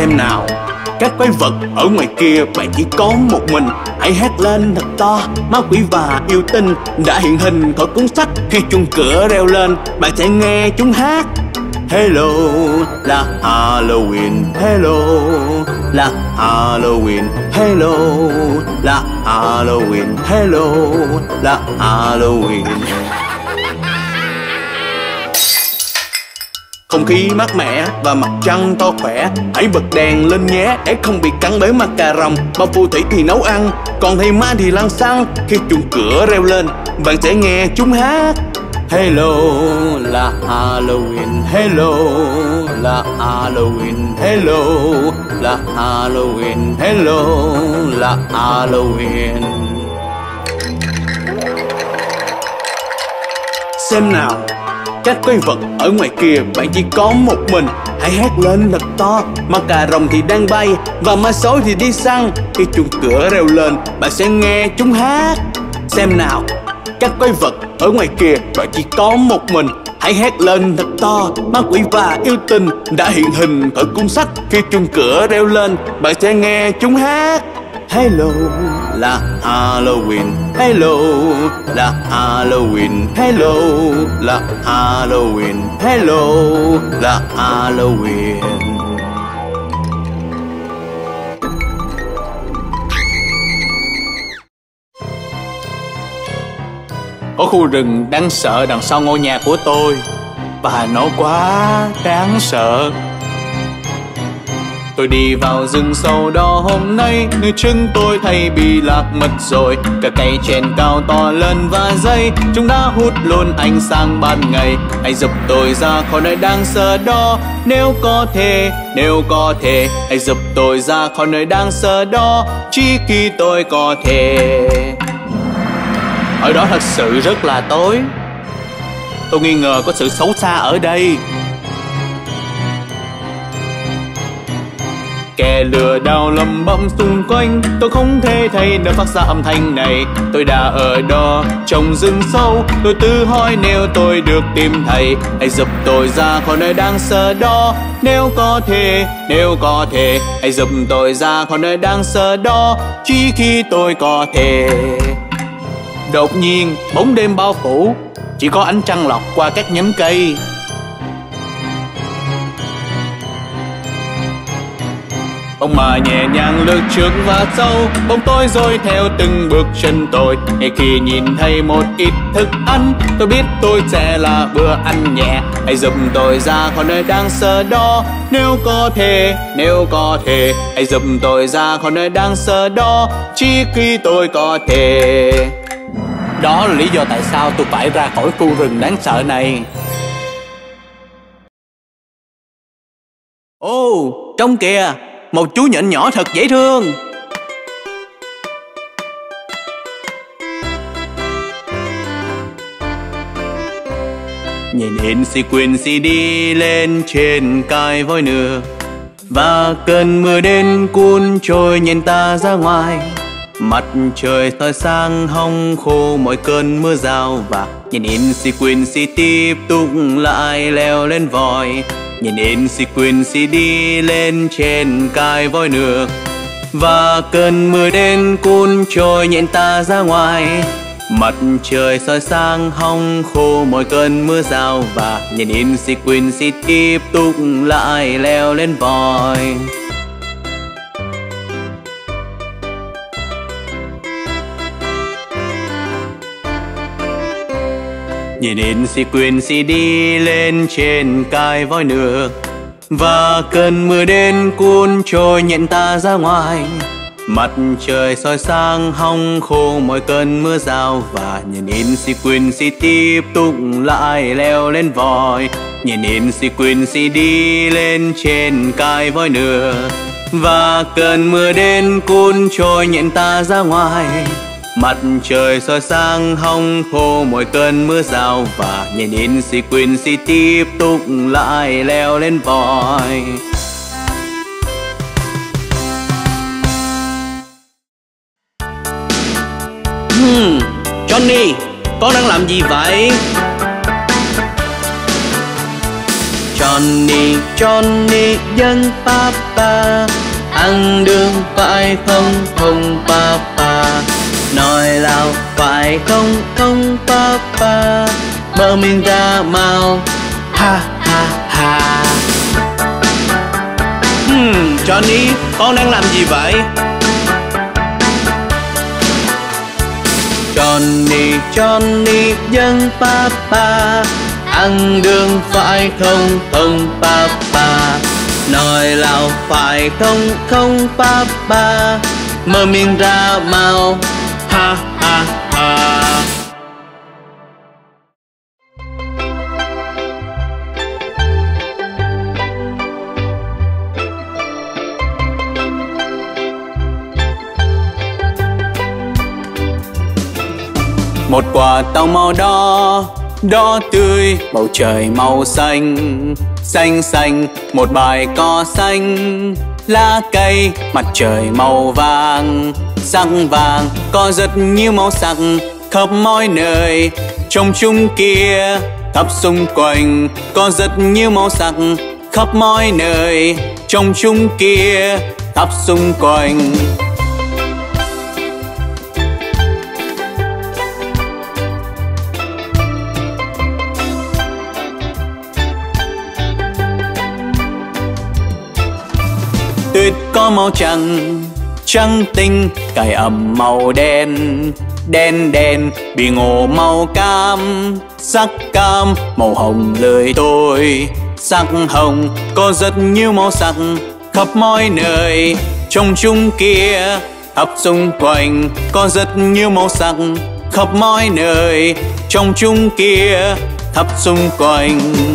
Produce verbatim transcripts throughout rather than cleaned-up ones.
Xem nào, các quái vật ở ngoài kia bạn chỉ có một mình. Hãy hét lên thật to, ma quỷ và yêu tinh đã hiện hình khỏi cuốn sách. Khi chuông cửa reo lên, bạn sẽ nghe chúng hát. Hello là Halloween, hello là Halloween, hello là Halloween, hello là Halloween. Không khí mát mẻ và mặt trăng to khỏe. Hãy bật đèn lên nhé để không bị cắn bởi ma cà rồng. Bao phù thủy thì nấu ăn, còn thầy ma thì lăn xăng. Khi chuông cửa reo lên, bạn sẽ nghe chúng hát. Hello là Halloween, hello là Halloween, hello là Halloween, hello là Halloween. Xem nào, các quái vật ở ngoài kia bạn chỉ có một mình. Hãy hét lên thật to, ma cà rồng thì đang bay và ma sói thì đi săn. Khi chuông cửa reo lên, bạn sẽ nghe chúng hát. Xem nào, các quái vật ở ngoài kia bạn chỉ có một mình. Hãy hét lên thật to, ma quỷ và yêu tinh đã hiện hình ở cuốn sách. Khi chuông cửa reo lên, bạn sẽ nghe chúng hát. Hello là Halloween, hello là Halloween, hello là Halloween, hello là Halloween. Có khu rừng đáng sợ đằng sau ngôi nhà của tôi, và nó quá đáng sợ. Tôi đi vào rừng sâu đó hôm nay, người chân tôi thấy bị lạc mất rồi. Cả cây trên cao to lớn và dây, chúng đã hút luôn ánh sáng ban ngày. Hãy giúp tôi ra khỏi nơi đáng sợ đó, nếu có thể, nếu có thể. Hãy giúp tôi ra khỏi nơi đáng sợ đó, chỉ khi tôi có thể. Ở đó thật sự rất là tối. Tôi nghi ngờ có sự xấu xa ở đây. Kẻ lừa đảo lầm bầm xung quanh, tôi không thể thấy nơi phát ra âm thanh này. Tôi đã ở đó trong rừng sâu, tôi tự hỏi nếu tôi được tìm thấy. Hãy giúp tôi ra khỏi nơi đáng sợ đó, nếu có thể, nếu có thể. Hãy giúp tôi ra khỏi nơi đáng sợ đó, chỉ khi tôi có thể. Đột nhiên bóng đêm bao phủ, chỉ có ánh trăng lọt qua các nhánh cây. Bóng ma nhẹ nhàng lướt trước và sau, bóng tối rồi theo từng bước chân tôi. Ngay khi nhìn thấy một ít thức ăn, tôi biết tôi sẽ là bữa ăn nhẹ. Hãy giúp tôi ra khỏi nơi đáng sợ đó, nếu có thể, nếu có thể. Hãy giúp tôi ra khỏi nơi đáng sợ đó, chỉ khi tôi có thể. Đó là lý do tại sao tôi phải ra khỏi khu rừng đáng sợ này. Ồ, oh, trông kìa, một chú nhện nhỏ thật dễ thương. Nhìn hình sequence đi lên trên cái voi nửa, và cơn mưa đến cuốn trôi nhện ta ra ngoài. Mặt trời soi sáng hong khô mọi cơn mưa rào, và nhìn in sequence tiếp tục lại leo lên voi. Nhìn in sequence đi lên trên cái voi nước, và cơn mưa đến cuốn trôi nhện ta ra ngoài. Mặt trời soi sáng hong khô mọi cơn mưa rào, và nhìn in sequence tiếp tục lại leo lên voi. Nhìn in sequence đi lên trên cái voi nước, và cơn mưa đến cuốn trôi nhện ta ra ngoài. Mặt trời soi sáng hong khô mọi cơn mưa rào, và nhìn in sequence tiếp tục lại leo lên voi. Nhìn in sequence đi lên trên cái voi nước, và cơn mưa đến cuốn trôi nhện ta ra ngoài. Mặt trời soi sáng hong khô mọi cơn mưa rào, và nhìn in sequence tiếp tục lại leo lên voi. Hmm, Johnny, con đang làm gì vậy? John Johnny, Johnny dân papa, ăn đường phải không không papa, nói lao phải không không papa, mở miệng ra mau ha ha ha. Hmm, Johnny, con đang làm gì vậy? Johnny, Johnny dân papa, ăn đường phải không không papa, nói lao phải không không papa, mở miệng ra mau ha ha ha. Một quả tàu màu đỏ, đỏ tươi, bầu trời màu xanh, xanh xanh. Một bãi cỏ xanh, lá cây, mặt trời màu vàng, sắc vàng. Có rất nhiều màu sắc khắp mọi nơi, trong chung kia, khắp xung quanh. Có rất nhiều màu sắc khắp mọi nơi, trong chung kia, khắp xung quanh. Tuyết có màu trắng, trắng tinh. Cải ẩm màu đen, đen đen. Bị ngô màu cam, sắc cam. Màu hồng lười tôi, sắc hồng. Có rất nhiều màu sắc khắp mọi nơi, trong chung kia, khắp xung quanh. Có rất nhiều màu sắc khắp mọi nơi, trong chung kia, khắp xung quanh.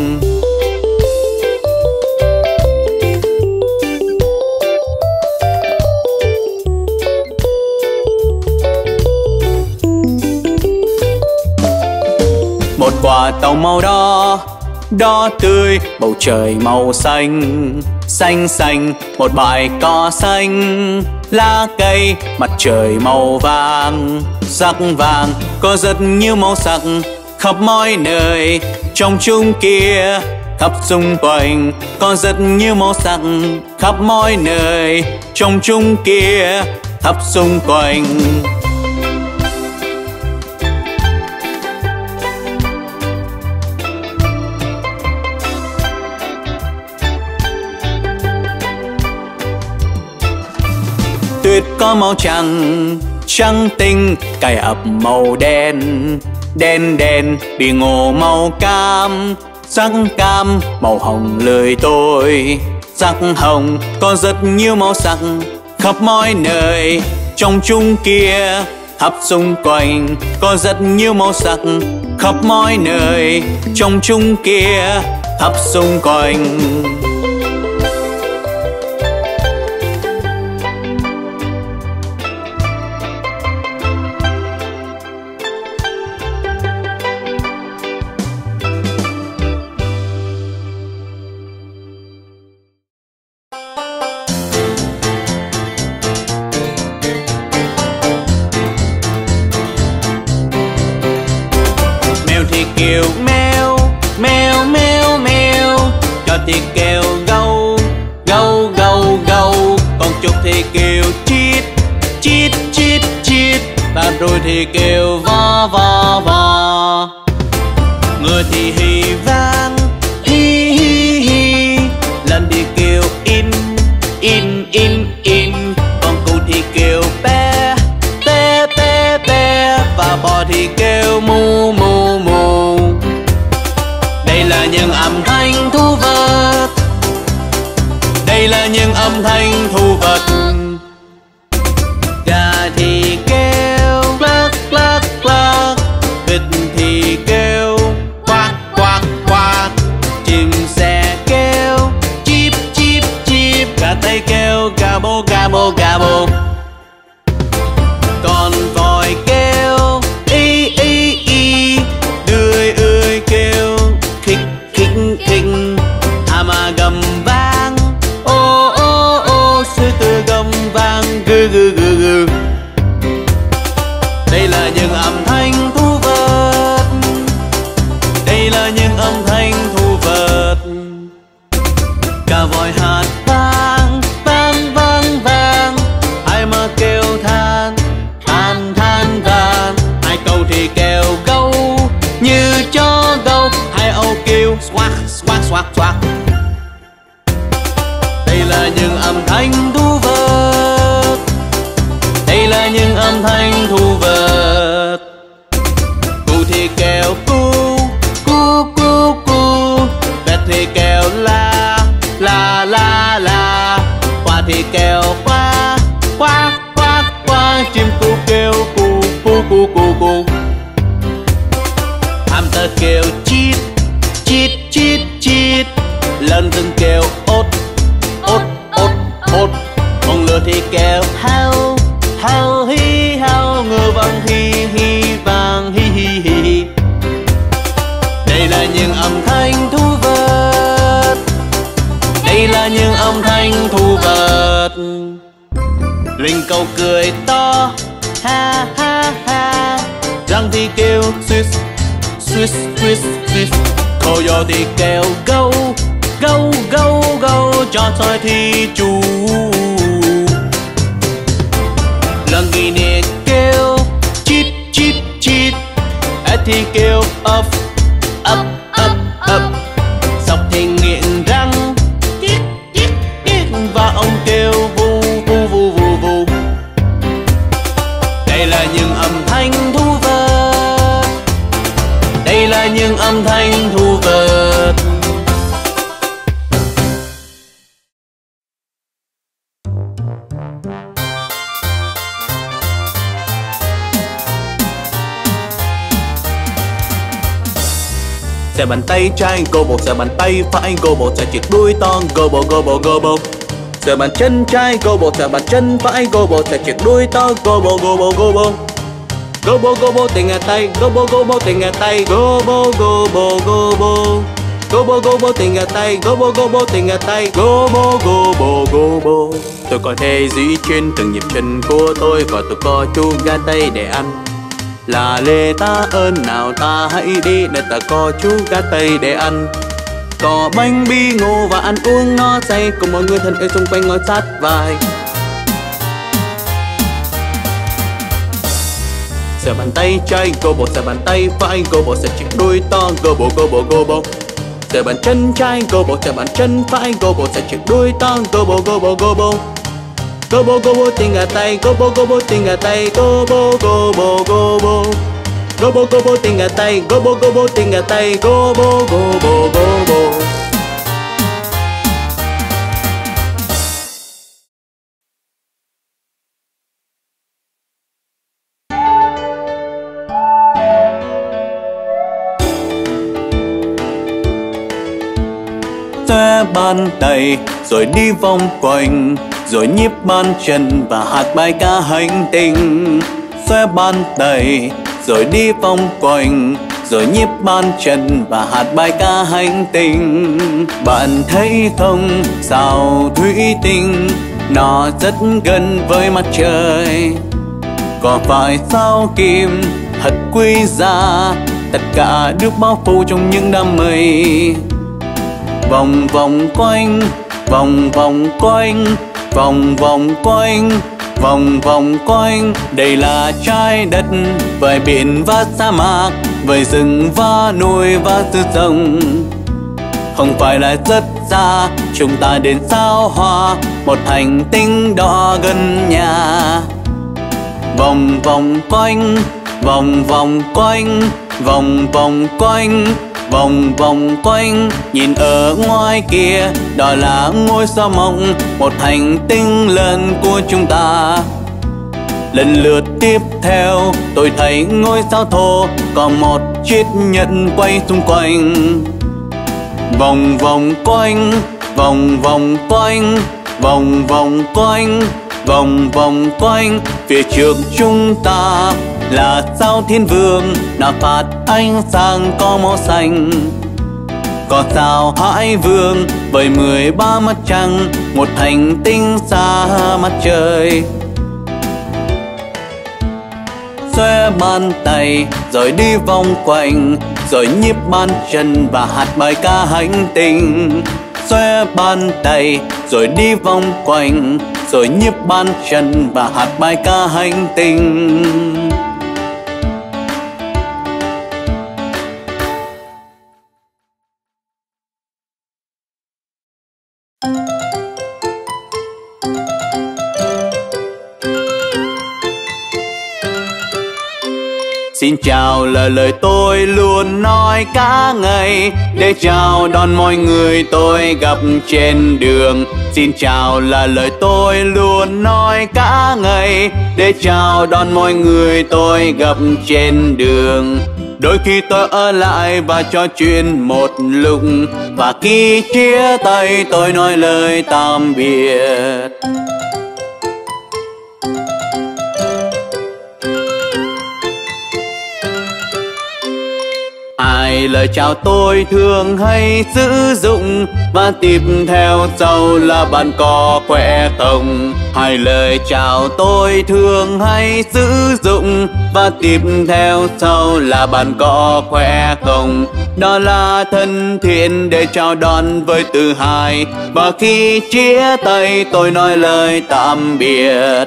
Một quả tàu màu đỏ, đỏ tươi. Bầu trời màu xanh, xanh xanh. Một bãi cỏ xanh, lá cây. Mặt trời màu vàng, sắc vàng. Có rất nhiều màu sắc khắp mọi nơi, trong chung kia, khắp xung quanh. Có rất nhiều màu sắc khắp mọi nơi, trong chung kia, khắp xung quanh. Tuyết có màu trắng, trắng tinh. Cải ập màu đen, đen đen. Bị ngô màu cam, sắc cam. Màu hồng lười tôi, sắc hồng. Có rất nhiều màu sắc khắp mọi nơi, trong chung kia, khắp xung quanh. Có rất nhiều màu sắc khắp mọi nơi, trong chung kia, khắp xung quanh. Kêu meo, meo, meo, meo. Chó thì kêu gâu, gâu, gâu, gâu. Con chuột thì kêu chít, chít, chít, chít. Và rồi thì kêu vo, vo, vo. Người thì hì vang, hi, hi, hi. Lần thì kêu in, in, in, in. Con cụ thì kêu pe, pe, pe, pe. Và bò thì kêu mu, mu, mu. Đây là những âm thanh thú vật, đây là những âm thanh thú vật. Gà thì kêu cluck, cluck, cluck. Vịt thì kêu quack, quack, quack. Chim sẻ kêu chip, chip, chip. Gà tây kêu gabo, gabo, gabo. Con voi kêu y, y, y. Đười ươi kêu khích, khích, khích. Hama gầm vang, ô, ô, ô. Sư tử gầm vang, gừ, gừ, gừ, gừ. Đây là những âm thanh thú vật, đây là những âm thanh thú vật. xoác xoác xoác xoác. Đây là những âm thanh thu vật, đây là những âm thanh thu vật. Cu thì kêu cu, cu cu cu. Vẹt thì kêu la, la la la. Qua thì kêu qua, qua qua qua. Chim cu kêu cu, cu cu cu cu. Hamster kêu chít, chít chít chít. Lợn rừng kêu ốt, ốt ốt ốt. Con lừa thì kêu hao, hao hi hao. Ngựa vàng hi hi vàng hi hi hi. Đây là những âm thanh thu vật, đây là những âm thanh thu vật. Linh cầu cười to ha ha ha. Răng thì kêu swiss swiss swiss swiss. Coyote thì kêu gâu gâu gâu gâu. Chó sói thì chú. Lợn ghi nè kêu chít chít chít. Ếch thì kêu ấp ấp ấp ấp. Sóc thì nghiện răng kít kít kít. Và ông kêu vu vu vu vu vu. Đây là những âm thanh thu vật, đây là những âm thanh thu vật. Xẻ bàn tay trái gobo, xẻ bàn tay phải gobo. Xẻ chiếc đuôi to gobo gobo gobo. Xẻ bàn chân trái gobo, xẻ bàn chân phải gobo. Xẻ chiếc đuôi to gobo gobo gobo. Gobo gobo tình ngà tay, gobo gobo tình ngà tay. Gobo gobo gobo. Gobo gobo tình ngà tay, gobo gobo tình ngà tay. Gobo gobo gobo. Tôi có thể duy trên từng nhịp chân của tôi. Và tôi có chú gà tay để ăn. Là lê ta ơn nào ta hãy đi để ta có chú gà tây để ăn. Có bánh bi ngô và ăn uống no say. Cùng mọi người thân yêu xung quanh ngồi sát vai. Xẻ bàn tay trái gobo, xẻ bàn tay phải gobo. Xẻ chiếc đuôi to gobo gobo gobo. Xẻ bàn chân trái gobo, xẻ bàn chân phải gobo. Xẻ chiếc đuôi to gobo gobo gobo. Gobo gobo tình ngà tay, gobo gobo tình ngà tay. Gobo gobo gobo. Gobo gobo tình ngà tay, gobo gobo tình ngà tay. Gobo gobo gobo. Xòe bàn tay rồi đi vòng quanh, rồi nhíp bàn chân và hát bài ca hành tinh. Xòe bàn tay rồi đi vòng quanh, rồi nhíp bàn chân và hát bài ca hành tinh. Bạn thấy không, sao thủy tinh nó rất gần với mặt trời. Có phải sao kim thật quý giá, tất cả được bao phủ trong những đám mây. Vòng vòng quanh, vòng vòng quanh, vòng vòng quanh, vòng vòng quanh. Đây là trái đất với biển và sa mạc, với rừng và núi và thứ rồng. Không phải là rất xa, chúng ta đến sao Hỏa, một hành tinh đỏ gần nhà. Vòng vòng quanh, vòng vòng quanh, vòng vòng quanh, vòng vòng quanh. Nhìn ở ngoài kia, đó là ngôi sao mộng, một hành tinh lớn của chúng ta. Lần lượt tiếp theo, tôi thấy ngôi sao thổ có một chiếc nhẫn quay xung quanh. Vòng vòng quanh, vòng vòng quanh, vòng vòng quanh, vòng vòng quanh. Phía trước chúng ta là sao Thiên Vương, đã phát ánh sáng có màu xanh. Có sao Hải Vương với mười ba mặt trăng, một hành tinh xa mặt trời. Xòe bàn tay rồi đi vòng quanh, rồi nhíp bàn chân và hát bài ca hành tinh. Xòe bàn tay rồi đi vòng quanh, rồi nhíp bàn chân và hát bài ca hành tinh. Xin chào là lời tôi luôn nói cả ngày, để chào đón mọi người tôi gặp trên đường. Xin chào là lời tôi luôn nói cả ngày, để chào đón mọi người tôi gặp trên đường. Đôi khi tôi ở lại và trò chuyện một lúc, và khi chia tay tôi nói lời tạm biệt. Ai lời chào tôi thường hay sử dụng, và tiếp theo sau là bạn có khỏe không. Hai lời chào tôi thường hay sử dụng, và tiếp theo sau là bạn có khỏe không. Đó là thân thiện để chào đón với từ hai, và khi chia tay tôi nói lời tạm biệt.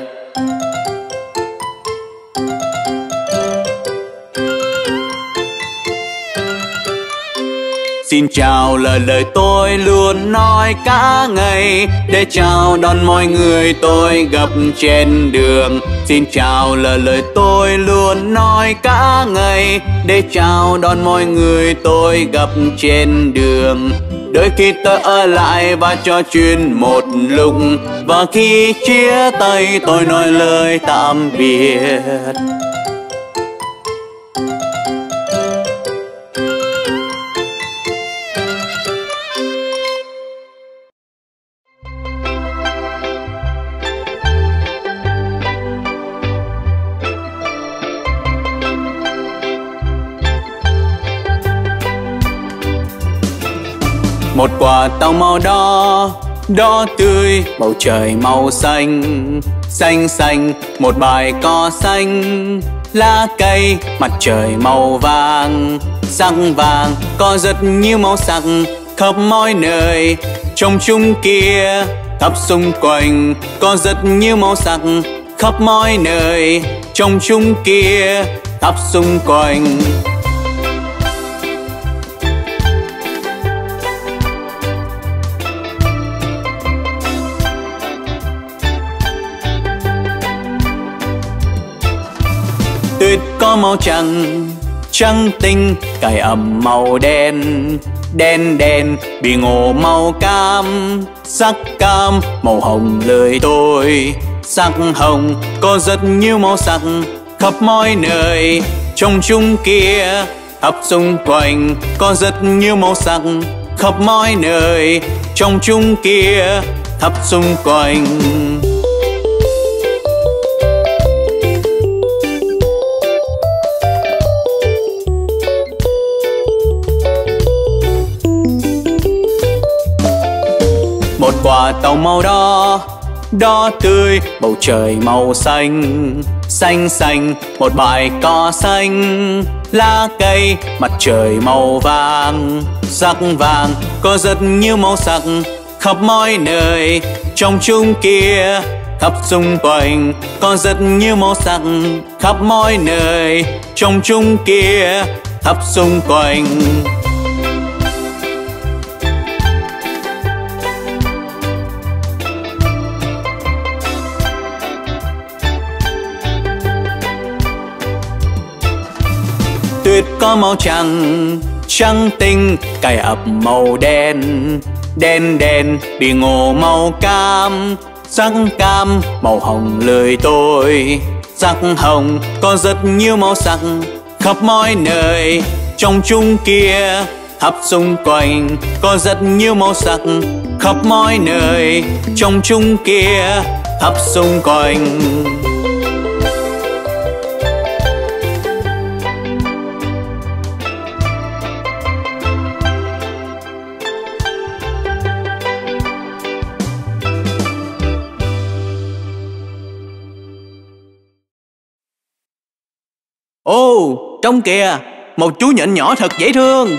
Xin chào là lời tôi luôn nói cả ngày, để chào đón mọi người tôi gặp trên đường. Xin chào là lời tôi luôn nói cả ngày, để chào đón mọi người tôi gặp trên đường. Đôi khi tôi ở lại và trò chuyện một lúc, và khi chia tay tôi nói lời tạm biệt. Một quả tàu màu đỏ, đỏ tươi, bầu trời màu xanh, xanh xanh. Một bãi cỏ xanh, lá cây, mặt trời màu vàng, sắc vàng. Có rất nhiều màu sắc khắp mọi nơi, trong chung kia khắp xung quanh. Có rất nhiều màu sắc khắp mọi nơi, trong chung kia khắp xung quanh. Tuyết có màu trắng, trắng tinh. Cải ẩm màu đen, đen đen. Bị ngộ màu cam, sắc cam. Màu hồng lời tôi, sắc hồng. Có rất nhiều màu sắc khắp mọi nơi, trong chung kia khắp xung quanh. Có rất nhiều màu sắc khắp mọi nơi, trong chung kia khắp xung quanh. Một quả tàu màu đỏ, đỏ tươi, bầu trời màu xanh, xanh xanh. Một bãi cỏ xanh, lá cây, mặt trời màu vàng, sắc vàng. Có rất nhiều màu sắc khắp mọi nơi, trong chung kia khắp xung quanh. Có rất nhiều màu sắc khắp mọi nơi, trong chung kia khắp xung quanh. Tuyết có màu trắng, trắng tinh. Cải ập màu đen, đen đen. Bị ngộ màu cam, sắc cam. Màu hồng lời tôi, sắc hồng. Có rất nhiều màu sắc khắp mọi nơi, trong chung kia khắp xung quanh. Có rất nhiều màu sắc khắp mọi nơi, trong chung kia khắp xung quanh. Ô, trông kìa, một chú nhện nhỏ thật dễ thương.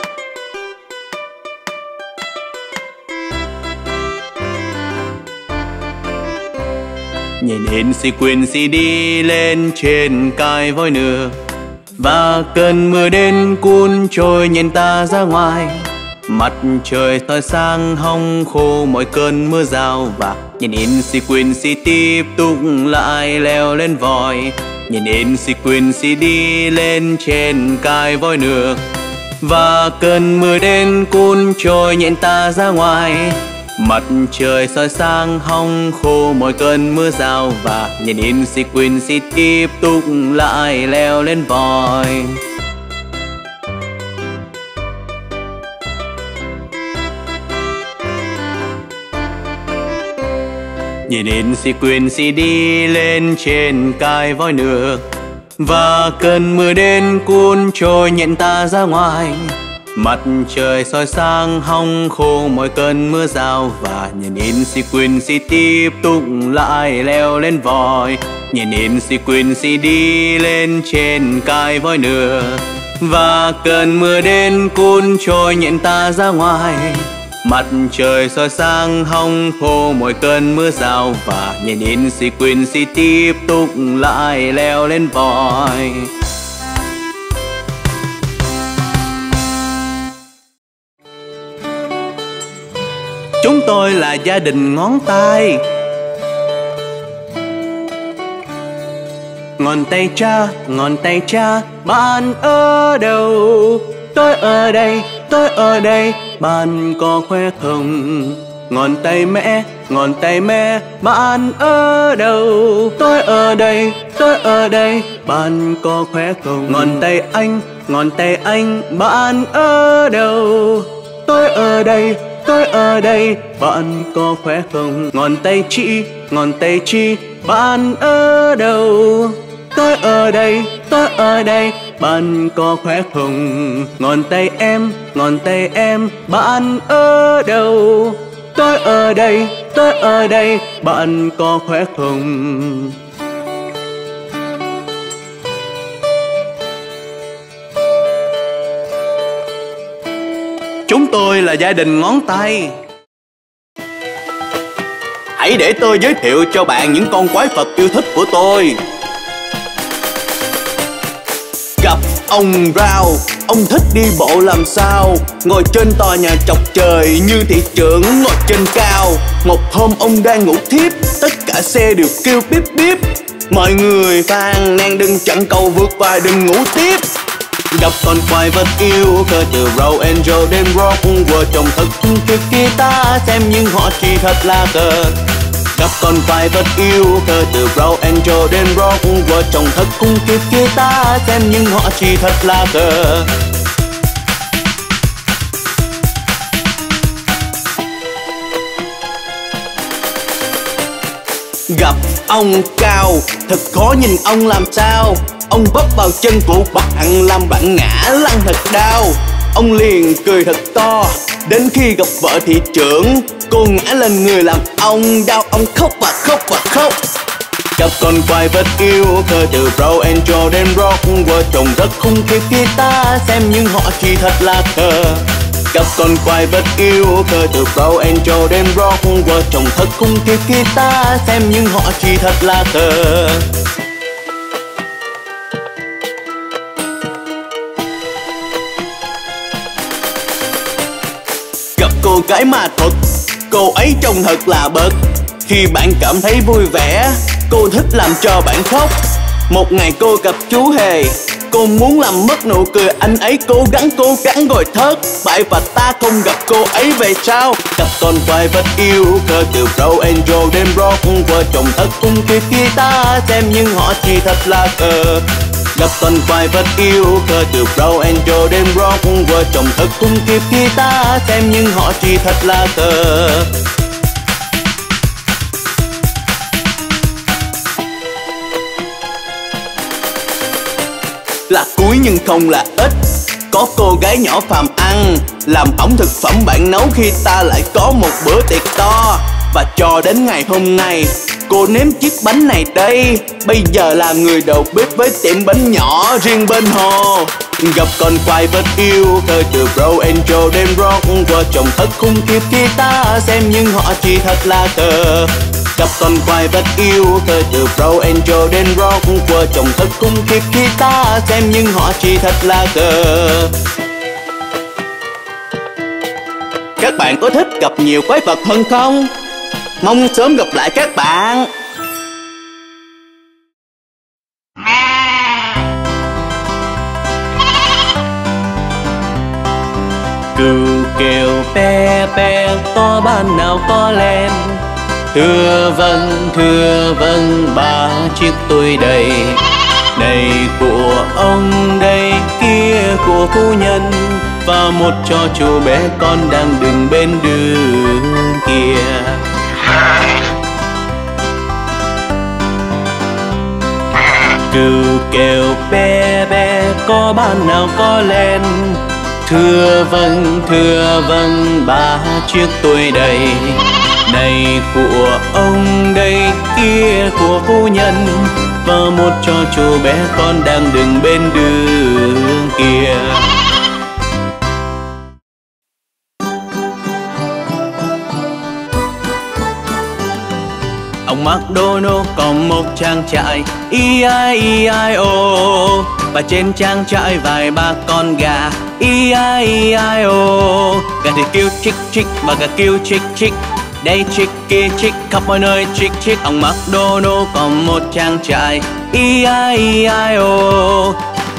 Nhện hên si quyền si đi lên trên cái voi nửa, và cơn mưa đến cuốn trôi nhện ta ra ngoài. Mặt trời soi sang hong khô mọi cơn mưa rào, và nhện hên si quyền si tiếp tục lại leo lên voi. nhìn in sequence đi lên trên cái vòi nước. Và cơn mưa đến cuốn trôi nhện ta ra ngoài. Mặt trời soi sáng hong khô mỗi cơn mưa rào. Và nhìn in sequence tiếp tục lại leo lên vòi. Nhìn in sequence đi lên trên cái vòi nước. Và cơn mưa đến cuốn trôi nhện ta ra ngoài. Mặt trời soi sáng hong khô mỗi cơn mưa rào. Và nhìn in sequence tiếp tục lại leo lên vòi. Nhìn in sequence đi lên trên cái vòi nước. Và cơn mưa đến cuốn trôi nhện ta ra ngoài. Mặt trời soi sáng hong khô mỗi cơn mưa rào. Và nhìn in sequence tiếp tục lại leo lên vòi. Chúng tôi là gia đình ngón tay. Ngón tay cha, ngón tay cha, bạn ở đâu? Tôi ở đây, tôi ở đây, bạn có khỏe không? Ngón tay mẹ, ngón tay mẹ, bạn ở đâu? Tôi ở đây, tôi ở đây, bạn có khỏe không? Ngón tay anh, ngón tay anh, bạn ở đâu? Tôi ở đây, tôi ở đây, bạn có khỏe không? Ngón tay chị, ngón tay chị, bạn ở đâu? Tôi ở đây, tôi ở đây, bạn có khỏe không? Ngón tay em, ngón tay em, bạn ở đâu? Tôi ở đây, tôi ở đây, bạn có khỏe không? Chúng tôi là gia đình ngón tay. Hãy để tôi giới thiệu cho bạn những con quái vật yêu thích của tôi. Gặp ông Rao, ông thích đi bộ làm sao. Ngồi trên tòa nhà chọc trời như thị trưởng ngồi trên cao. Một hôm ông đang ngủ thiếp, tất cả xe đều kêu bíp bíp. Mọi người phàn nàn đừng chặn cầu vượt qua đừng ngủ tiếp. Gặp con quái vật yêu cơ từ rock and roll đến rock world trông thật tuyệt guitar xem nhưng họ chỉ thật là cờ. Gặp con quái vật yêu cơ từ rock and roll đến rock world trông thật khung tuyệt guitar xem nhưng họ chỉ thật là cờ. Gặp ông Cao, thật khó nhìn ông làm sao. Ông bóp vào chân của bạn làm bạn ngã lăn thật đau. Ông liền cười thật to, đến khi gặp vợ thị trưởng, cô ngã lên người làm ông đau. Ông khóc và khóc và khóc. Gặp con quái vật yêu cơ từ rock and roll đến rock world trông rất khung khiếp guitar xem nhưng họ chỉ thật là khờ. Gặp con quái vật yêu cơ từ rock and roll đến rock world trông thật khung khiếp guitar xem nhưng họ chỉ thật là khờ. Gặp cô gái ma thuật, cô ấy trông thật là bật. Khi bạn cảm thấy vui vẻ, cô thích làm cho bạn khóc. Một ngày cô gặp chú Hề, cô muốn làm mất nụ cười anh ấy, cố gắng cố gắng rồi thất bại và ta không gặp cô ấy về sau. Gặp con quái vật yêu cơ từ rock and roll đến rock world trông thật khung khiếp guitar xem nhưng họ chỉ thật là cờ. Gặp con quái vật yêu cơ từ rock and roll đến rock world trông thật khung khiếp guitar xem nhưng họ chỉ thật là cờ. Là cuối nhưng không là ít, có cô gái nhỏ phàm ăn, làm hỏng thực phẩm bạn nấu khi ta lại có một bữa tiệc to. Và cho đến ngày hôm nay, cô nếm chiếc bánh này đây, bây giờ là người đầu bếp với tiệm bánh nhỏ riêng bên hồ. Gặp con quái vật yêu cơ từ rock and roll đến rock world trông thật khung khiếp guitar xem nhưng họ chỉ thật là cờ. Gặp con quái vật yêu cơ từ rock and roll đến rock world trông thật khung khiếp guitar xem nhưng họ chỉ thật là cờ. Các bạn có thích gặp nhiều quái vật hơn không? Mong sớm gặp lại các bạn. Cừu kêu pe pe có ban nào có len. Thưa vâng thưa vâng ba chiếc tôi đầy. Này của ông đây kia của phu nhân, và một cho chú bé con đang đứng bên đường kia. Cừu kêu be be có ban nào có len. Thưa vâng thưa vâng ba chiếc tôi đầy. Này của ông đây kia của phu nhân, và một cho chú bé con đang đứng bên đường kia. Ông McDonald có một trang trại E I E I O, và trên trang trại vài ba con gà E I E I O. Gà thì kêu chick chick và gà kêu chick chick. Đây chick kia chick khắp mọi nơi chick chick. Ông McDonald có một trang trại E I E I O.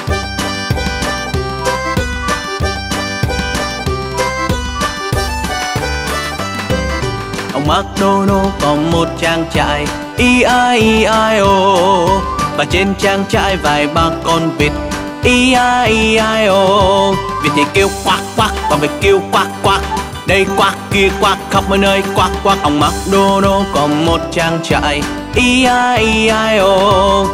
Ông McDonald có một trang trại E I E I O, và trên trang trại vài ba con vịt E I E I O. Vịt thì kêu quack quack và vịt kêu quack quack. Đây quack kia quack khắp mọi nơi quack quack. Ông McDonald có một trang trại E I E I O.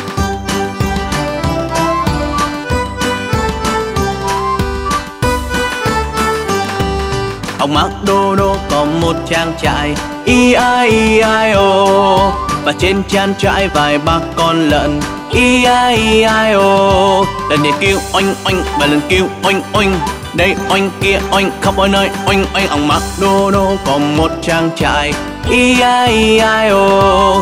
Ông McDonald có một trang trại E I E I O, và trên trang trại vài ba con lợn E I E I O. Lần này kêu oanh oanh và lần kêu oanh oanh. Đây oanh kia oanh khắp mọi nơi oanh oanh. Ông McDonald có một trang trại E I E I O.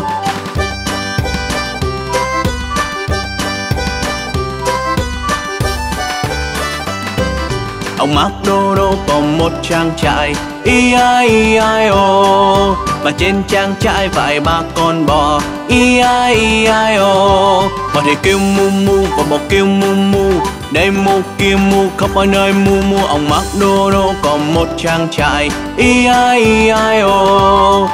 Ông McDonald có một trang trại E I E I O, và trên trang trại vài ba con bò E I E I O. Bò thì kêu mu mu và bò kêu mu mu. Đây mu kia mu khắp mọi nơi mu mu. Ông McDonald có một trang trại E I E I O.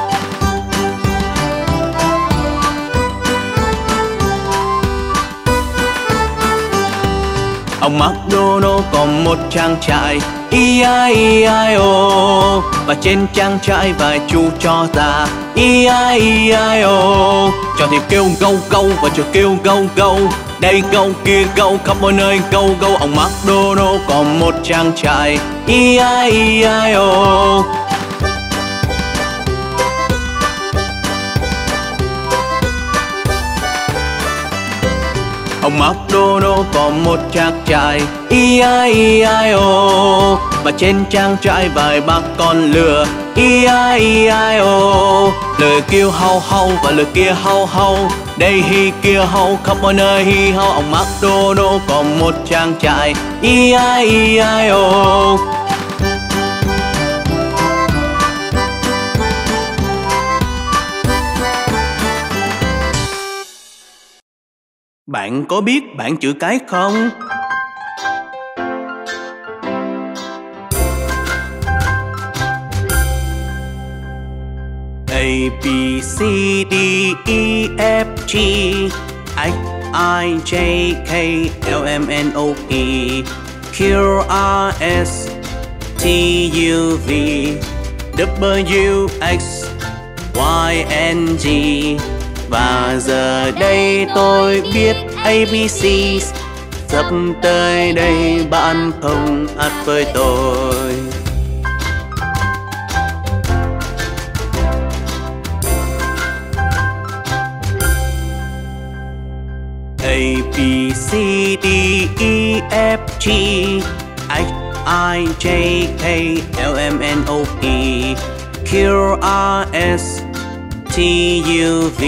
Ông McDonald có một trang trại E I E I O, và trên trang trại vài chú chó già E I E I O. Chó thì kêu gâu gâu và chó kêu gâu gâu. Đây gâu kia gâu khắp mọi nơi gâu gâu. Ông McDonald có một trang trại E I E I O. Ông McDonald có một trang trại E I E I O, và trên trang trại vài ba con lừa E I E I O. Lừa kêu hau hau và lừa kia hau hau. Đây hi kia hau khắp mọi nơi hi hau. Ông McDonald có một trang trại E I E I O. Bạn có biết bảng chữ cái không? A, B, C, D, E, F, G, H, I, J, K, L, M, N, O, P, Q, R, S, T, U, V, W, X, Y, N, G. Và giờ đây tôi biết A B C. Sắp tới đây bạn không hát với tôi. A B C D E F G H I J K L M N O P Q R S T U V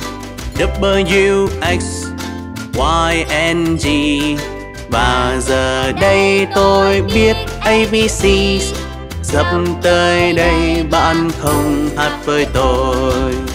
W X Y N G. Và giờ đây tôi biết A B C. Sắp tới đây bạn không hát với tôi.